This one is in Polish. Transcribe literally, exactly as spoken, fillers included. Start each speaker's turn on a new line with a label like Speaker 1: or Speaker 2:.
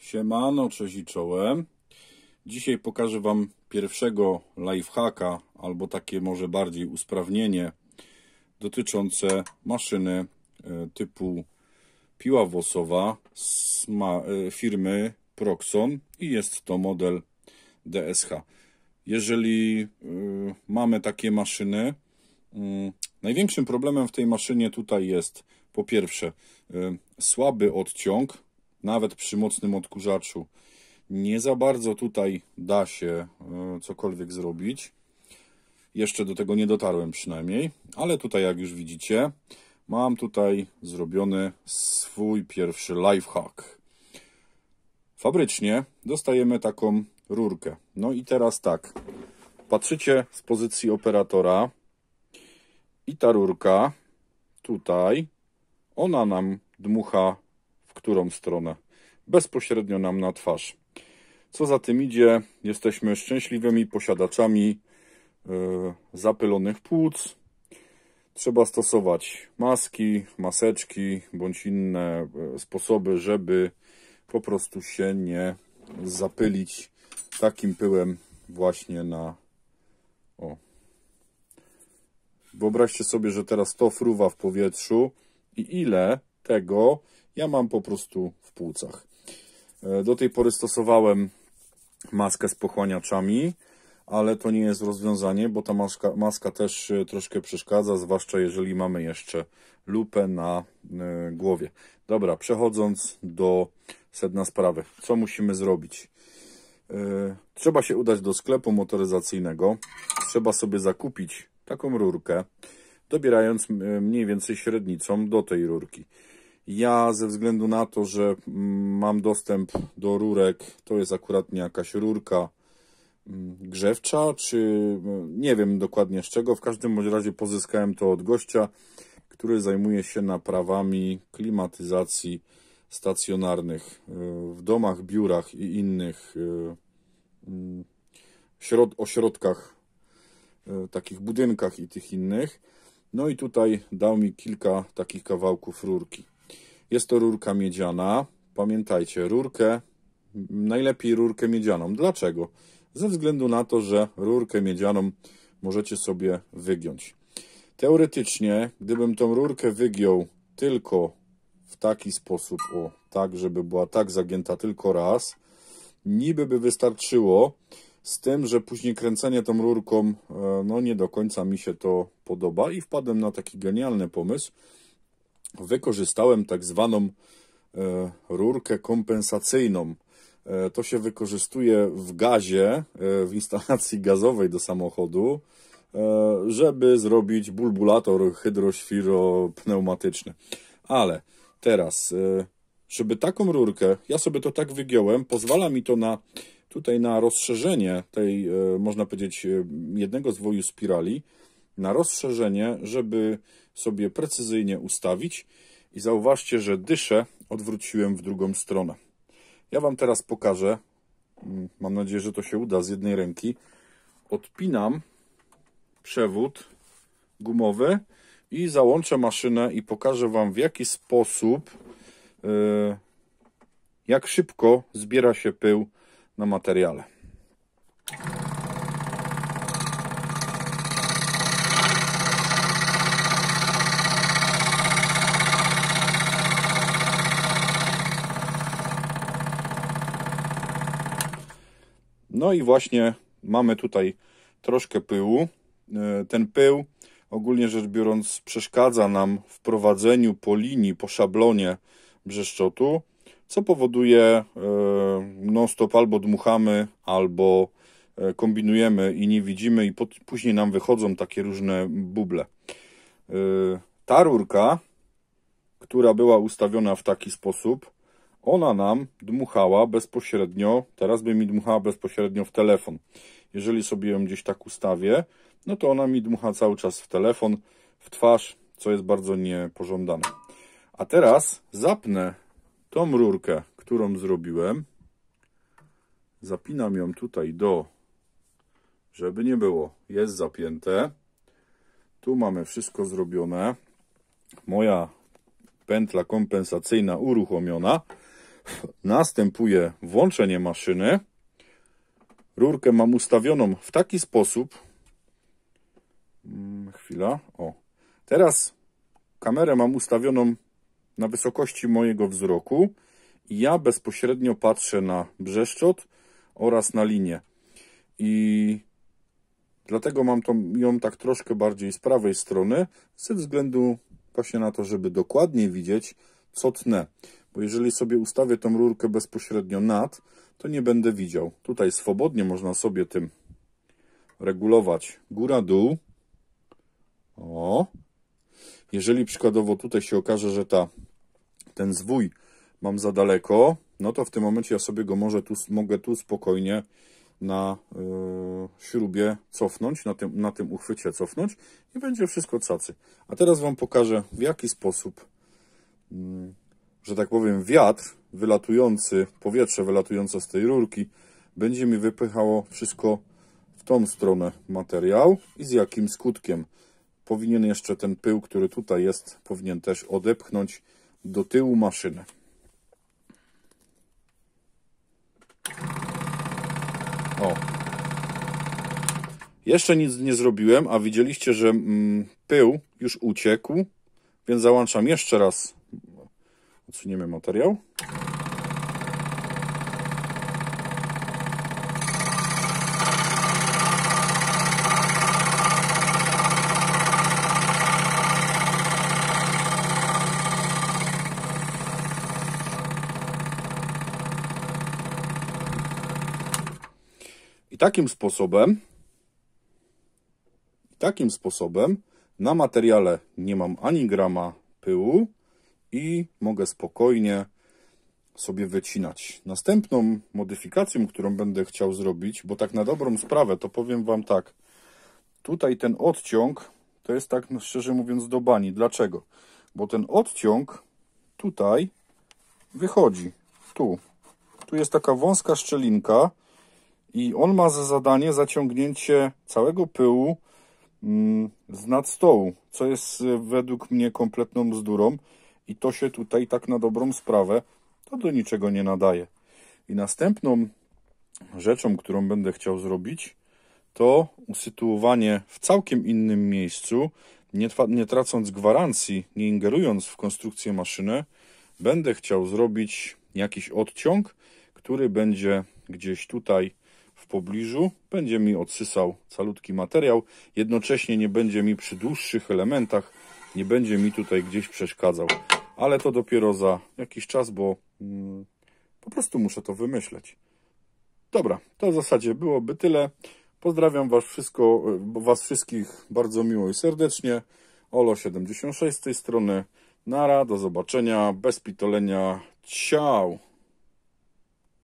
Speaker 1: Siemano, cześć i czołem. Dzisiaj pokażę Wam pierwszego lifehacka, albo takie może bardziej usprawnienie dotyczące maszyny typu piła włosowa z firmy Proxon i jest to model D S H. Jeżeli mamy takie maszyny, największym problemem w tej maszynie tutaj jest po pierwsze słaby odciąg. Nawet przy mocnym odkurzaczu nie za bardzo tutaj da się cokolwiek zrobić. Jeszcze do tego nie dotarłem przynajmniej, ale tutaj, jak już widzicie, mam tutaj zrobiony swój pierwszy lifehack. Fabrycznie dostajemy taką rurkę. No i teraz tak, patrzycie z pozycji operatora i ta rurka tutaj, ona nam dmucha w którą stronę? Bezpośrednio nam na twarz. Co za tym idzie, jesteśmy szczęśliwymi posiadaczami yy, zapylonych płuc. Trzeba stosować maski, maseczki bądź inne sposoby, żeby po prostu się nie zapylić takim pyłem właśnie na... O. Wyobraźcie sobie, że teraz to fruwa w powietrzu i ile tego ja mam po prostu w płucach. Do tej pory stosowałem maskę z pochłaniaczami, ale to nie jest rozwiązanie, bo ta maska, maska też troszkę przeszkadza, zwłaszcza jeżeli mamy jeszcze lupę na głowie. Dobra, przechodząc do sedna sprawy. Co musimy zrobić? Trzeba się udać do sklepu motoryzacyjnego. Trzeba sobie zakupić taką rurkę, dobierając mniej więcej średnicą do tej rurki. Ja ze względu na to, że mam dostęp do rurek, to jest akurat nie jakaś rurka grzewcza, czy nie wiem dokładnie z czego, w każdym bądź razie pozyskałem to od gościa, który zajmuje się naprawami klimatyzacji stacjonarnych w domach, biurach i innych ośrodkach, takich budynkach i tych innych. No i tutaj dał mi kilka takich kawałków rurki. Jest to rurka miedziana. Pamiętajcie, rurkę, najlepiej rurkę miedzianą. Dlaczego? Ze względu na to, że rurkę miedzianą możecie sobie wygiąć. Teoretycznie, gdybym tą rurkę wygiął tylko w taki sposób, o, tak, żeby była tak zagięta tylko raz, niby by wystarczyło, z tym, że później kręcenie tą rurką, no nie do końca mi się to podoba i wpadłem na taki genialny pomysł. Wykorzystałem tak zwaną e, rurkę kompensacyjną. E, to się wykorzystuje w gazie, e, w instalacji gazowej do samochodu, e, żeby zrobić bulbulator hydroświropneumatyczny. Ale teraz, e, żeby taką rurkę, ja sobie to tak wygiąłem, pozwala mi to na tutaj na rozszerzenie tej, e, można powiedzieć, jednego zwoju spirali, na rozszerzenie, żeby sobie precyzyjnie ustawić i zauważcie, że dyszę odwróciłem w drugą stronę. Ja Wam teraz pokażę, mam nadzieję, że to się uda z jednej ręki. Odpinam przewód gumowy i załączę maszynę i pokażę Wam, w jaki sposób, jak szybko zbiera się pył na materiale. No i właśnie mamy tutaj troszkę pyłu. Ten pył, ogólnie rzecz biorąc, przeszkadza nam w prowadzeniu po linii, po szablonie brzeszczotu, co powoduje non-stop albo dmuchamy, albo kombinujemy i nie widzimy i później nam wychodzą takie różne buble. Ta rurka, która była ustawiona w taki sposób, ona nam dmuchała bezpośrednio, teraz by mi dmuchała bezpośrednio w telefon. Jeżeli sobie ją gdzieś tak ustawię, no to ona mi dmucha cały czas w telefon, w twarz, co jest bardzo niepożądane. A teraz zapnę tą rurkę, którą zrobiłem. Zapinam ją tutaj do, żeby nie było, jest zapięte. Tu mamy wszystko zrobione. Moja pętla kompensacyjna uruchomiona. następuje włączenie maszyny. Rurkę mam ustawioną w taki sposób. Chwila. O. Teraz kamerę mam ustawioną na wysokości mojego wzroku i ja bezpośrednio patrzę na brzeszczot oraz na linię. I dlatego mam tą, ją tak troszkę bardziej z prawej strony, ze względu właśnie na to, żeby dokładnie widzieć, co tnę. Bo jeżeli sobie ustawię tą rurkę bezpośrednio nad, to nie będę widział. Tutaj swobodnie można sobie tym regulować góra-dół. O. Jeżeli przykładowo tutaj się okaże, że ta, ten zwój mam za daleko, no to w tym momencie ja sobie go może tu, mogę tu spokojnie na yy, śrubie cofnąć, na tym, na tym uchwycie cofnąć i będzie wszystko cacy. A teraz Wam pokażę, w jaki sposób, yy, że tak powiem, wiatr wylatujący, powietrze wylatujące z tej rurki będzie mi wypychało wszystko w tą stronę materiał i z jakim skutkiem. Powinien jeszcze ten pył, który tutaj jest, powinien też odepchnąć do tyłu maszyny. O. Jeszcze nic nie zrobiłem, a widzieliście, że mm, pył już uciekł, więc załączam jeszcze raz. Odsuniemy materiał. I takim sposobem, takim sposobem na materiale nie mam ani grama pyłu i mogę spokojnie sobie wycinać. Następną modyfikacją, którą będę chciał zrobić, bo tak na dobrą sprawę, to powiem Wam tak, tutaj ten odciąg to jest tak, no szczerze mówiąc, do bani. Dlaczego? Bo ten odciąg tutaj wychodzi, tu. Tu jest taka wąska szczelinka, i on ma za zadanie zaciągnięcie całego pyłu z nad stołu, co jest według mnie kompletną bzdurą i to się tutaj tak na dobrą sprawę to do niczego nie nadaje. I następną rzeczą, którą będę chciał zrobić, to usytuowanie w całkiem innym miejscu, nie, nie tracąc gwarancji, nie ingerując w konstrukcję maszyny, będę chciał zrobić jakiś odciąg, który będzie gdzieś tutaj w pobliżu, będzie mi odsysał calutki materiał, jednocześnie nie będzie mi przy dłuższych elementach, nie będzie mi tutaj gdzieś przeszkadzał, ale to dopiero za jakiś czas, bo mm, po prostu muszę to wymyśleć. Dobra, to w zasadzie byłoby tyle. Pozdrawiam was, wszystko, was wszystkich bardzo miło i serdecznie. Olo siedemdziesiąt sześć z tej strony. Nara, do zobaczenia, bez pitolenia. Ciao!